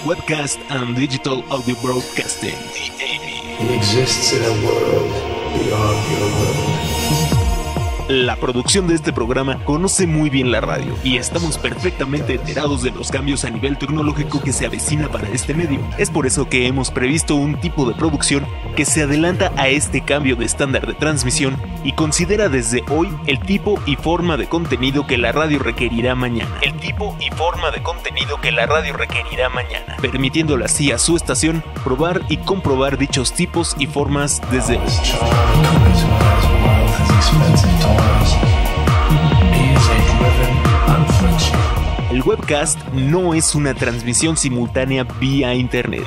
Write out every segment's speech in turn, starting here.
Webcast and Digital Audio Broadcasting, DAB. He exists in a world beyond your world. La producción de este programa conoce muy bien la radio y estamos perfectamente enterados de los cambios a nivel tecnológico que se avecina para este medio. Es por eso que hemos previsto un tipo de producción que se adelanta a este cambio de estándar de transmisión y considera desde hoy el tipo y forma de contenido que la radio requerirá mañana. El tipo y forma de contenido que la radio requerirá mañana, permitiéndole así a su estación probar y comprobar dichos tipos y formas desde hoy. El webcast no es una transmisión simultánea vía internet.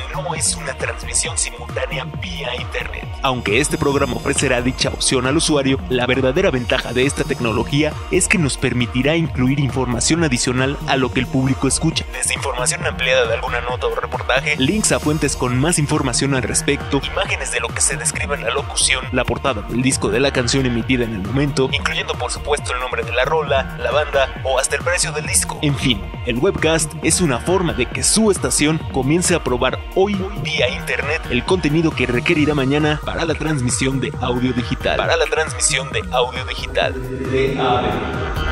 Aunque este programa ofrecerá dicha opción al usuario, la verdadera ventaja de esta tecnología es que nos permitirá incluir información adicional a lo que el público escucha. Desde información ampliada de alguna nota o reportaje, links a fuentes con más información al respecto, imágenes de lo que se describe en la locución, la portada del disco de la canción emitida en el momento, incluyendo por supuesto el nombre de la rola, la banda o hasta el precio del disco. En fin, el webcast es una forma de que su estación comience a probar hoy vía internet el contenido que requerirá mañana para la transmisión de audio digital. DAB.